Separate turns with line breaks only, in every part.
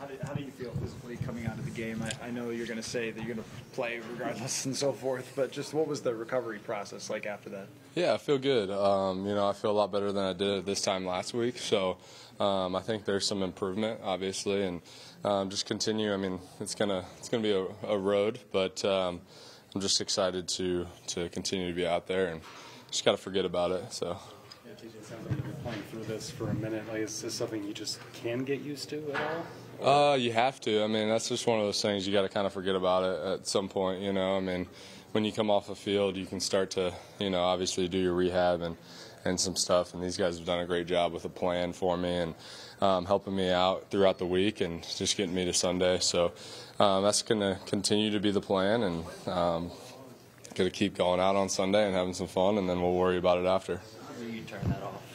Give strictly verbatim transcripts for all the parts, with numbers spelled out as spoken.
do, how do you feel physically coming out of the game? I, I know you're going to say that you're going to play regardless and so forth, but just what was the recovery process like after that?
Yeah, I feel good. Um, you know, I feel a lot better than I did this time last week. So um, I think there's some improvement, obviously, and um, just continue. I mean, it's gonna it's gonna be a, a road, but um, I'm just excited to to continue to be out there and just got to forget about it. So.
Yeah, T J, it sounds like you've been playing through this for a minute. Like, is this something you just can get used to at all?
Uh, you have to. I mean, that's just one of those things you got to kind of forget about it at some point. You know, I mean, when you come off the field, you can start to, you know, obviously do your rehab and, and some stuff. And these guys have done a great job with a plan for me and um, helping me out throughout the week and just getting me to Sunday. So um, that's going to continue to be the plan, and um, going to keep going out on Sunday and having some fun, and then we'll worry about it after.
How do you turn that off?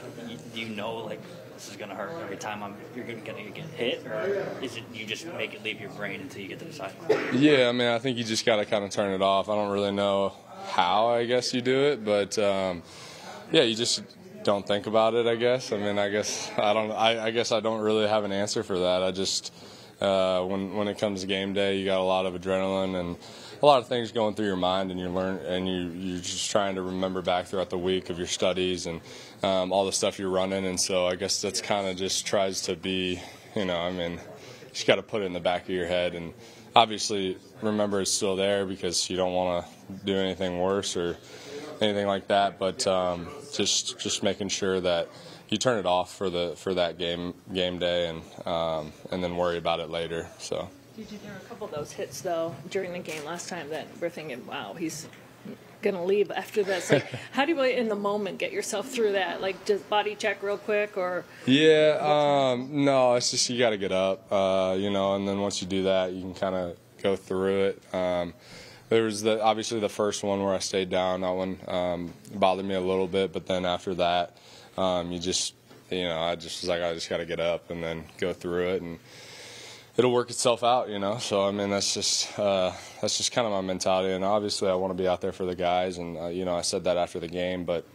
Do you know, like, this is going to hurt every time I'm, you're going to get hit, or is it you just make it leave your brain until you get to the sideline?
Yeah, I mean, I think you just got to kind of turn it off. I don't really know how, I guess, you do it, but, um, yeah, you just don't think about it, I guess. I mean, I guess I don't I, I guess I don't really have an answer for that. I just, uh, when, when it comes to game day, you got a lot of adrenaline and a lot of things going through your mind, and you learn, and you you're just trying to remember back throughout the week of your studies and um, all the stuff you're running. And so I guess that's kind of just tries to be, you know, I mean, you just got to put it in the back of your head, and obviously remember it's still there because you don't want to do anything worse or anything like that. But um, just just making sure that you turn it off for the for that game game day, and um, and then worry about it later. So.
Did you, there were a couple of those hits, though, during the game last time that we're thinking, wow, he's going to leave after this. Like, how do you, in the moment, get yourself through that? Like, just body check real quick, or?
Yeah, um, no, it's just you got to get up, uh, you know, and then once you do that, you can kind of go through it. Um, there was the obviously the first one where I stayed down. That one um, bothered me a little bit, but then after that, um, you just, you know, I just was like, I just got to get up and then go through it, and it'll work itself out, you know. So I mean, that's just uh, that's just kind of my mentality, and obviously I want to be out there for the guys, and uh, you know, I said that after the game, but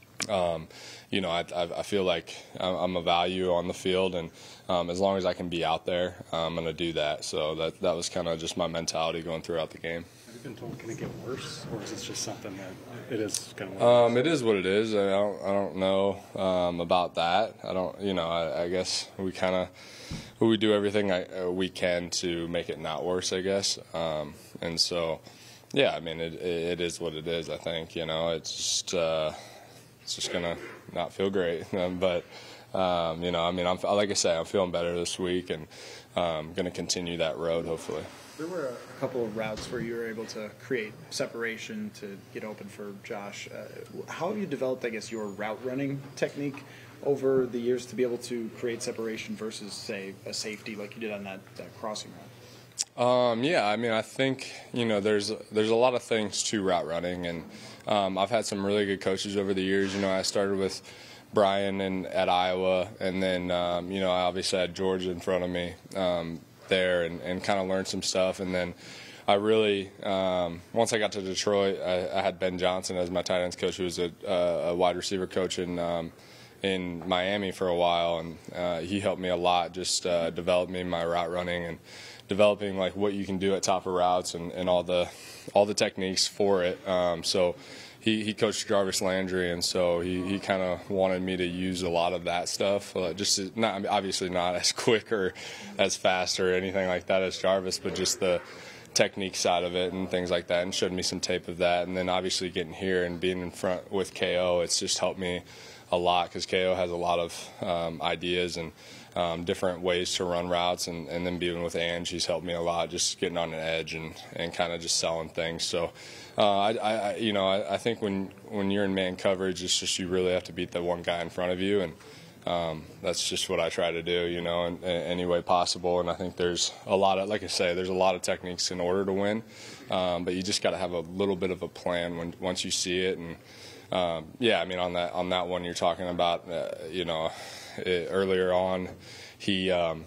um, you know, I, I feel like I'm a value on the field, and um, as long as I can be out there, I'm going to do that. So that that was kind of just my mentality going throughout the game.
Have you been told, can it get worse, or is this just something that it is going to?
Um, it is what it is. I don't I don't know um, about that. I don't, you know, I, I guess we kind of. We do everything I, uh, we can to make it not worse, I guess. Um, and so, yeah, I mean, it, it is what it is, I think. You know, it's just, uh, it's just going to not feel great. but, um, you know, I mean, I'm, like I say, I'm feeling better this week, and um, going to continue that road, hopefully.
There were a couple of routes where you were able to create separation to get open for Josh. Uh, how have you developed, I guess, your route running technique over the years to be able to create separation versus, say, a safety like you did on that, that crossing route?
Um, yeah, I mean, I think, you know, there's there's a lot of things to route running, and um, I've had some really good coaches over the years. You know, I started with Brian and at Iowa, and then, um, you know, I obviously had George in front of me um, there and, and kind of learned some stuff. And then I really, um, once I got to Detroit, I, I had Ben Johnson as my tight ends coach, who was a, a wide receiver coach in um, in Miami for a while, and uh, he helped me a lot, just uh, developing my route running and developing like what you can do at top of routes and, and all the all the techniques for it. Um, so he, he coached Jarvis Landry, and so he, he kind of wanted me to use a lot of that stuff. Uh, just not obviously not as quick or as fast or anything like that as Jarvis, but just the technique side of it and things like that, and showed me some tape of that. And then obviously getting here and being in front with K O, it's just helped me a lot because K O has a lot of um, ideas and um, different ways to run routes, and, and then being with Ange, he's helped me a lot, just getting on an edge and, and kind of just selling things. So, uh, I, I, you know, I, I think when when you're in man coverage, it's just you really have to beat the one guy in front of you, and um, that's just what I try to do, you know, in, in any way possible. And I think there's a lot of, like I say, there's a lot of techniques in order to win, um, but you just got to have a little bit of a plan when once you see it. And Um, yeah, I mean, on that on that one you're talking about, uh, you know, it, earlier on, he, um,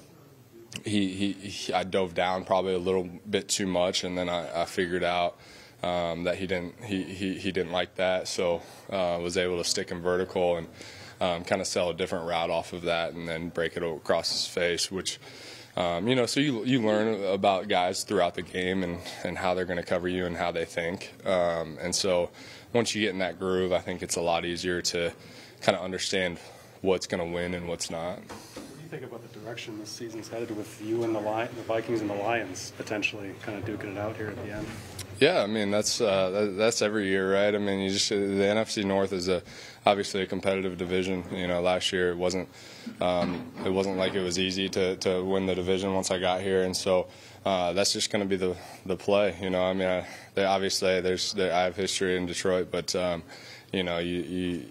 he, he he I dove down probably a little bit too much, and then I, I figured out um, that he didn't he, he, he didn't like that, so uh, was able to stick him vertical and um, kind of sell a different route off of that, and then break it across his face, which Um, you know, so you you learn about guys throughout the game and, and how they're going to cover you and how they think. Um, and so once you get in that groove, I think it's a lot easier to kind of understand what's going to win and what's not.
What do you think about the direction this season's headed with you and the Lion, the Vikings and the Lions potentially kind of duking it out here at the end?
Yeah, I mean that's uh, that, that's every year, right? I mean, you just the N F C North is a obviously a competitive division. You know, last year it wasn't um, it wasn't like it was easy to, to win the division once I got here, and so uh, that's just going to be the the play. You know, I mean, I, they, obviously there's there, I have history in Detroit, but um, you know, you, you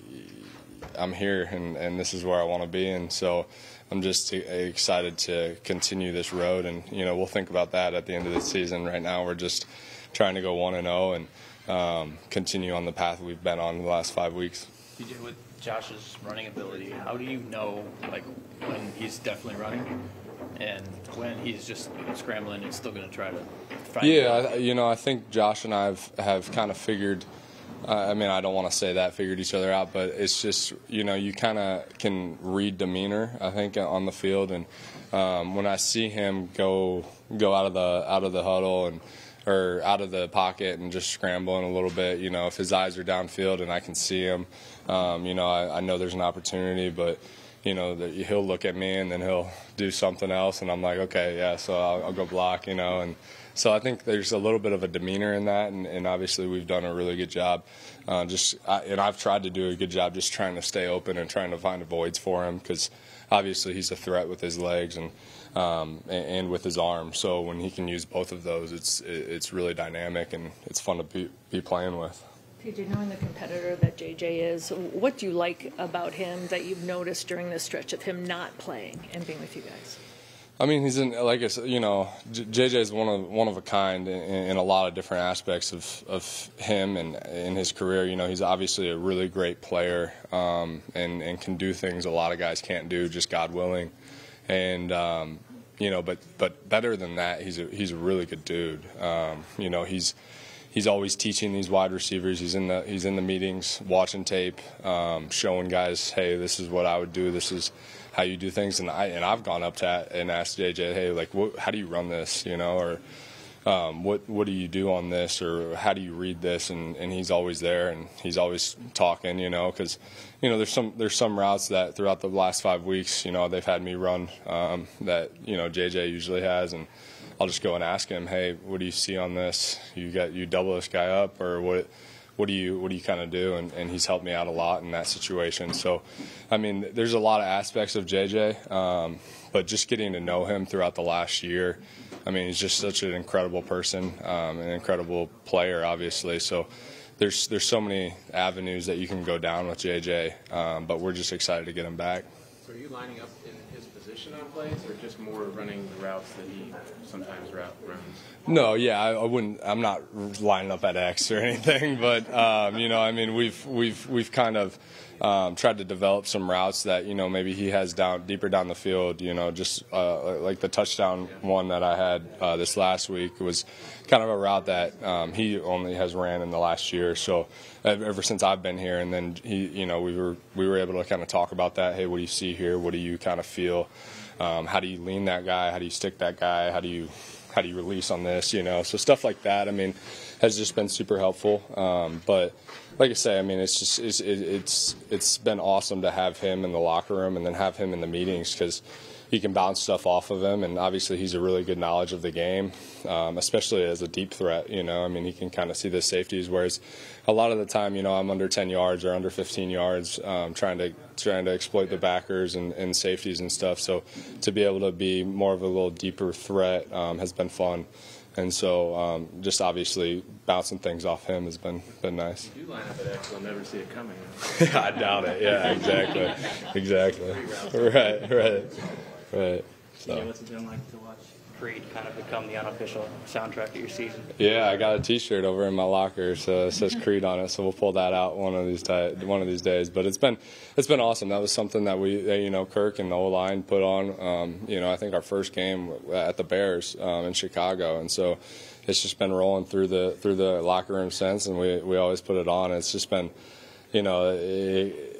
I'm here and, and this is where I want to be, and so I'm just excited to continue this road, and you know, we'll think about that at the end of the season. Right now, we're just trying to go one and zero and um, continue on the path we've been on the last five weeks.
T J, with Josh's running ability, how do you know like when he's definitely running and when he's just scrambling and still going to try to find
Yeah, I, you know, I think Josh and I have, have kind of figured. Uh, I mean, I don't want to say that figured each other out, but it's just, you know, you kind of can read demeanor, I think, on the field, and um, when I see him go go out of the out of the huddle and or out of the pocket and just scrambling a little bit, you know, if his eyes are downfield and I can see him, um, you know, I, I know there's an opportunity, but, you know, that he'll look at me and then he'll do something else, and I'm like, okay, yeah, so I'll, I'll go block, you know, and so I think there's a little bit of a demeanor in that, and, and obviously we've done a really good job. Uh, just I, and I've tried to do a good job just trying to stay open and trying to find voids for him, because obviously he's a threat with his legs and um, and, and with his arm. So when he can use both of those, it's it's really dynamic and it's fun to be, be playing with.
T J, knowing the competitor that J J is, what do you like about him that you've noticed during this stretch of him not playing and being with you guys?
I mean, he's in, like I said, you know, J J is one of one of a kind in, in a lot of different aspects of, of him and in his career. You know, he's obviously a really great player um, and and can do things a lot of guys can't do, just God willing. And um, you know, but but better than that, he's a he's a really good dude. Um, you know, he's he's always teaching these wide receivers. He's in the he's in the meetings, watching tape, um, showing guys, hey, this is what I would do. This is how you do things. And I and I've gone up to and asked J J, hey, like, what, how do you run this? You know, or um, what what do you do on this, or how do you read this? And, and he's always there, and he's always talking. You know, because you know there's some there's some routes that throughout the last five weeks, you know, they've had me run um, that you know J J usually has, and I'll just go and ask him, hey, what do you see on this? You got you double this guy up, or what? What do you what do you kind of do? And, and he's helped me out a lot in that situation. So, I mean, there's a lot of aspects of J J, um, but just getting to know him throughout the last year, I mean, he's just such an incredible person, um, an incredible player, obviously. So, there's there's so many avenues that you can go down with J J, um, but we're just excited to get him back.
So, are you lining up in his position on plays, or just more running the routes that he sometimes route runs?
No, yeah, I, I wouldn't. I'm not lining up at X or anything, but um, you know, I mean, we've we've we've kind of um, tried to develop some routes that you know maybe he has down deeper down the field. You know, just uh, like the touchdown one that I had uh, this last week was kind of a route that um, he only has ran in the last year. So ever since I've been here, and then he, you know, we were we were able to kind of talk about that. Hey, what do you see here? What do you kind of feel? Um, how do you lean that guy? How do you stick that guy? How do you how do you release on this, you know? So stuff like that, I mean, has just been super helpful. Um, but like I say, I mean, it's just it's it's it's been awesome to have him in the locker room and then have him in the meetings, because he can bounce stuff off of him, and obviously he's a really good knowledge of the game, um, especially as a deep threat, you know. I mean, he can kind of see the safeties, whereas a lot of the time, you know, I'm under ten yards or under fifteen yards um, trying to trying to exploit the backers and, and safeties and stuff. So to be able to be more of a little deeper threat um, has been fun. And so um, just obviously bouncing things off him has been been nice.
If you line up at X, we'll never see it coming.
I doubt it. Yeah, exactly. Exactly. Right, right, right.
So. Yeah, what's it been like to watch Creed kind of become the unofficial soundtrack of your season?
Yeah, I got a T-shirt over in my locker, so it says Creed on it. So we'll pull that out one of these di- one of these days. But it's been it's been awesome. That was something that we, you know, Kirk and the O-line put on. Um, you know, I think our first game at the Bears um, in Chicago, and so it's just been rolling through the through the locker room since, and we we always put it on. It's just been, you know, it,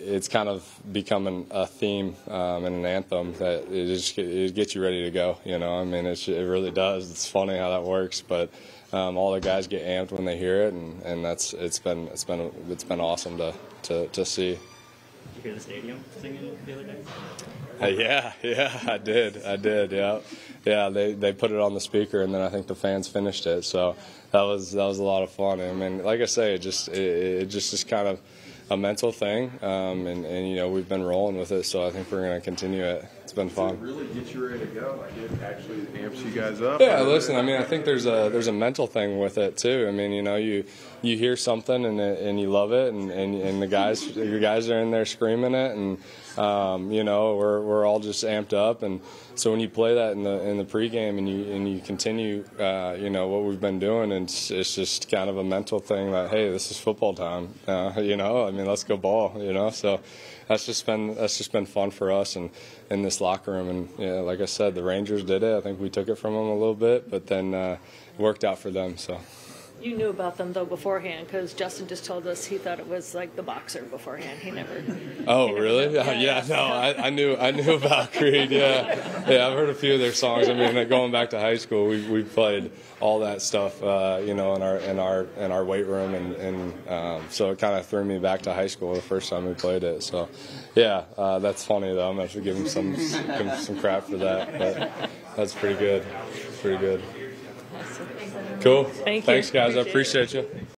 it's kind of becoming a theme um, and an anthem that it just it gets you ready to go. You know, I mean, it's, it really does. It's funny how that works, but um, all the guys get amped when they hear it, and, and that's it's been it's been it's been awesome to to, to see.
Did you hear the stadium singing the other day?
Uh, yeah, yeah, I did, I did, yeah, yeah. They they put it on the speaker, and then I think the fans finished it. So that was that was a lot of fun. I mean, like I say, it just it, it just is kind of a mental thing, um, and, and you know we've been rolling with it. So I think we're going to continue it. It's been fun.
Does it really get you ready to go? Like it actually amps you guys up?
Yeah, listen. I mean, I think there's a there's a mental thing with it too. I mean, you know, you you hear something and it, and you love it, and, and and the guys your guys are in there screaming it, and um, you know we're we're all just amped up, and so when you play that in the in the pregame and you and you continue, uh, you know what we've been doing, and it's, it's just kind of a mental thing that hey, this is football time. Uh, you know, I mean, let's go ball. You know, so. That's just been that's just been fun for us and in this locker room, and yeah, like I said, the Rangers did it. I think we took it from them a little bit, but then uh, it worked out for them. So.
You knew about them though beforehand because Justin just told us he thought it was like the boxer beforehand. He never.
Oh
he never
really?
knew.
Yeah, yeah, no, I, I knew I knew about Creed. Yeah, yeah, I've heard a few of their songs. I mean, going back to high school, we we played all that stuff, uh, you know, in our in our in our weight room, and, and um, so it kind of threw me back to high school the first time we played it. So, yeah, uh, that's funny though. I'm gonna have to give him some give him some crap for that, but that's pretty good, pretty good.
Awesome.
Cool.
Thank you.
Thanks, guys. I
Appreciate it.
appreciate you.